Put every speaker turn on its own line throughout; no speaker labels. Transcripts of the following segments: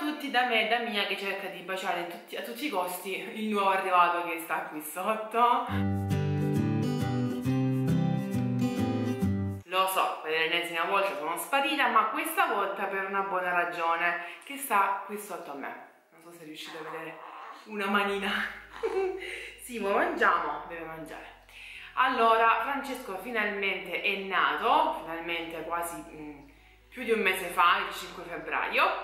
tutti da me e da Mia che cerca di baciare a tutti i costi il nuovo arrivato che sta qui sotto. Lo so, per l'ennesima volta sono sparita, ma questa volta per una buona ragione, che sta qui sotto a me. Non so se riuscite a vedere una manina. Sì, ma mangiamo, deve mangiare. Allora, Francesco finalmente è nato, finalmente quasi più di un mese fa, il 5 febbraio,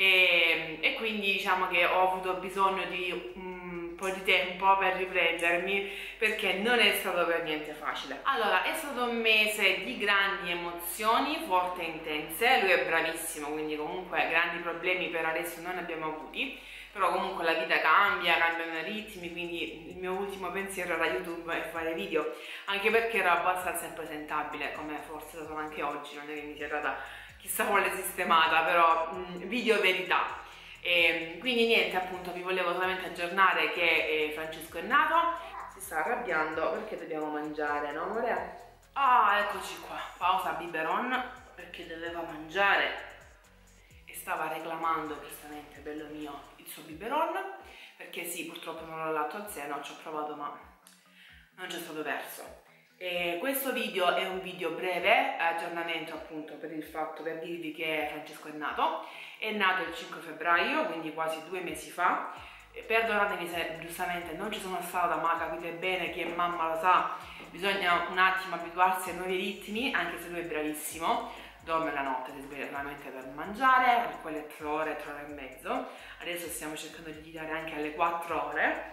e quindi diciamo che ho avuto bisogno di un po' di tempo per riprendermi, perché non è stato per niente facile. Allora, è stato un mese di grandi emozioni, forti e intense. Lui è bravissimo, quindi comunque grandi problemi per adesso non ne abbiamo avuti, però comunque la vita cambia, cambiano i ritmi, quindi il mio ultimo pensiero era YouTube e fare video, anche perché ero abbastanza impresentabile, come forse lo sono anche oggi, non è che mi sia data chissà quale sistemata, però video verità. Quindi niente, appunto vi volevo solamente aggiornare che Francesco è nato. Si sta arrabbiando perché dobbiamo mangiare, no amore? Ah, eccoci qua, pausa biberon perché doveva mangiare e stava reclamando giustamente, bello mio, il suo biberon, perché sì, purtroppo non l'ho dato al seno, ci ho provato ma non c'è stato verso. Questo video è un video breve, aggiornamento appunto per il fatto, per dirvi che Francesco è nato il 5 febbraio, quindi quasi 2 mesi fa. Perdonatemi se giustamente non ci sono stata, ma capite bene che mamma lo sa, bisogna un attimo abituarsi ai nuovi ritmi, anche se lui è bravissimo, dorme la notte, si sveglia solamente per mangiare, per quelle 3 ore, 3 ore e mezzo, adesso stiamo cercando di tirare anche alle 4 ore,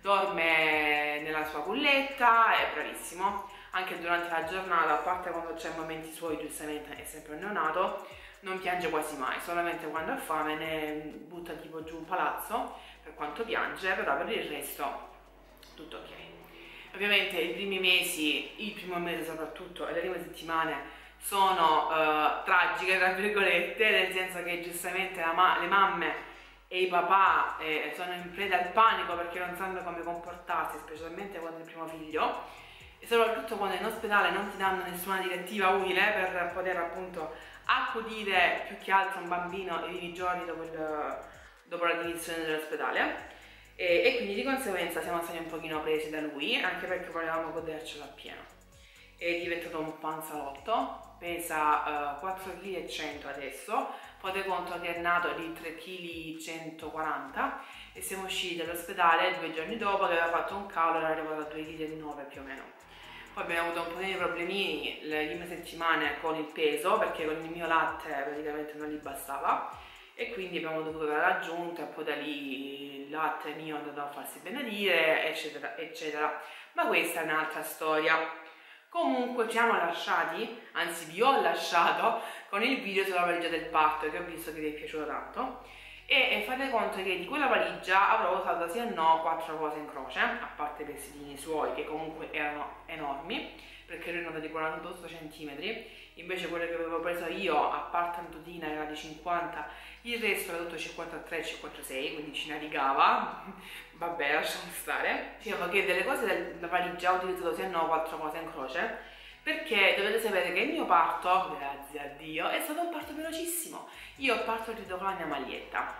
dorme nella sua culletta, è bravissimo, anche durante la giornata, a parte quando c'è momenti suoi, giustamente è sempre un neonato, non piange quasi mai, solamente quando ha fame ne butta tipo giù un palazzo, per quanto piange, però per il resto tutto ok. Ovviamente i primi mesi, il primo mese soprattutto e le prime settimane sono tragiche tra virgolette, nel senso che giustamente le mamme e i papà sono in preda al panico perché non sanno come comportarsi, specialmente quando è il primo figlio, e soprattutto quando in ospedale non ti danno nessuna direttiva utile per poter appunto accudire più che altro un bambino i primi giorni dopo la definizione dell'ospedale, e quindi di conseguenza siamo stati un pochino presi da lui, anche perché volevamo godercelo appieno. È diventato un panzalotto, pesa 4,1 kg adesso, fate conto che è nato di 3,140 kg e siamo usciti dall'ospedale 2 giorni dopo che aveva fatto un calo, era arrivato a 2,9 kg più o meno. Poi abbiamo avuto un po' di problemini le prime settimane con il peso, perché con il mio latte praticamente non gli bastava, e quindi abbiamo dovuto dare l'aggiunta, e poi da lì il latte mio è andato a farsi benedire, eccetera eccetera, ma questa è un'altra storia. Comunque ci siamo lasciati, anzi vi ho lasciato con il video sulla valigia del parto, che ho visto che vi è piaciuto tanto, e fate conto che di quella valigia avrò usato sì e no 4 cose in croce, a parte i vestitini suoi che comunque erano enormi, perché lui è nato di 48 cm, invece quello che avevo preso io, a parte una tutina era di 50, il resto era tutto 53-56, quindi ci navigava, vabbè lasciamo stare. Dicevo che delle cose della valigia ho utilizzato sì e no 4 cose in croce, perché dovete sapere che il mio parto, grazie a Dio, è stato un parto velocissimo. Io ho partorito con la mia maglietta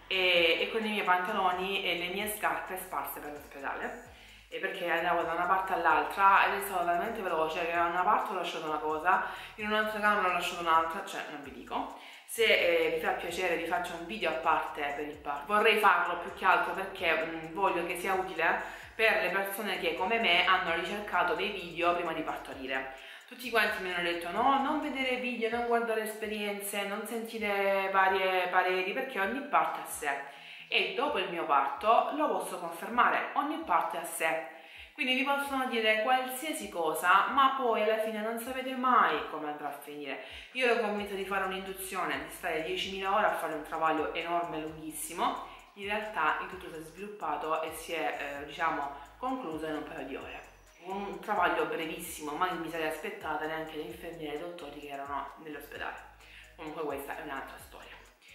e con i miei pantaloni e le mie scarpe sparse per l'ospedale, e perché andavo da una parte all'altra ed è stato talmente veloce che da una parte ho lasciato una cosa, in un'altra camera ho lasciato un'altra, cioè non vi dico. Se vi fa piacere vi faccio un video a parte per il parto, vorrei farlo più che altro perché voglio che sia utile per le persone che come me hanno ricercato dei video prima di partorire. Tutti quanti mi hanno detto no, non vedere video, non guardare esperienze, non sentire varie pareri, perché ogni parte è a sé, e dopo il mio parto lo posso confermare, ogni parte è a sé, quindi vi possono dire qualsiasi cosa, ma poi alla fine non sapete mai come andrà a finire. Io ero convinta di fare un'induzione, di stare 10.000 ore a fare un travaglio enorme e lunghissimo, in realtà il tutto si è sviluppato e si è diciamo concluso in un paio di ore. Un travaglio brevissimo, ma non mi sarei aspettata neanche le infermiere e i dottori che erano nell'ospedale. Comunque questa è un'altra storia.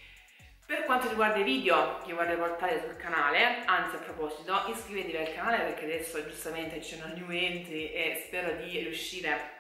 Per quanto riguarda i video che vorrei portare sul canale, anzi a proposito, iscrivetevi al canale perché adesso giustamente c'è una new entry e spero di riuscire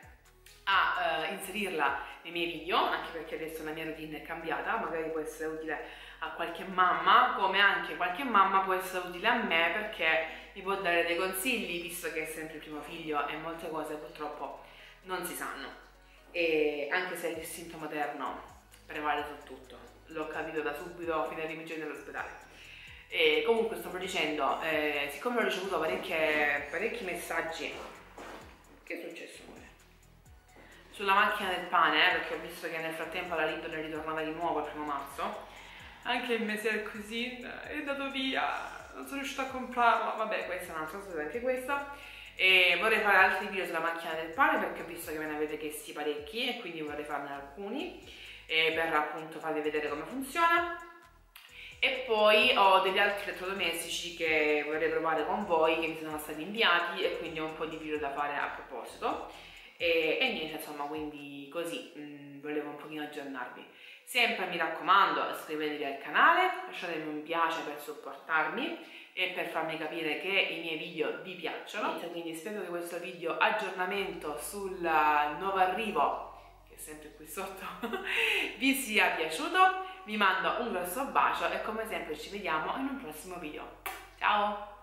a inserirla nei miei video, anche perché adesso la mia routine è cambiata, magari può essere utile a qualche mamma, come anche qualche mamma può essere utile a me perché mi può dare dei consigli, visto che è sempre il primo figlio e molte cose purtroppo non si sanno, e anche se l'istinto materno prevale su tutto, l'ho capito da subito fino ai primi giorni dell'ospedale. E comunque stavo dicendo, siccome ho ricevuto parecchi messaggi, che è successo amore? Sulla macchina del pane, perché ho visto che nel frattempo la Lidl è ritornata di nuovo il 1° marzo, anche il mese così è andato via, non sono riuscita a comprarla, vabbè questa è un'altra storia anche questa. E vorrei fare altri video sulla macchina del pane perché ho visto che me ne avete chiesti parecchi e quindi vorrei farne alcuni per appunto farvi vedere come funziona. E poi ho degli altri elettrodomestici che vorrei provare con voi, che mi sono stati inviati, e quindi ho un po' di video da fare a proposito. E niente, insomma, quindi così volevo un pochino aggiornarvi. Sempre mi raccomando, iscrivetevi al canale, lasciatemi un mi piace per supportarmi e per farmi capire che i miei video vi piacciono. Quindi spero che questo video aggiornamento sul nuovo arrivo, che è sempre qui sotto, vi sia piaciuto. Vi mando un grosso bacio e come sempre ci vediamo in un prossimo video. Ciao!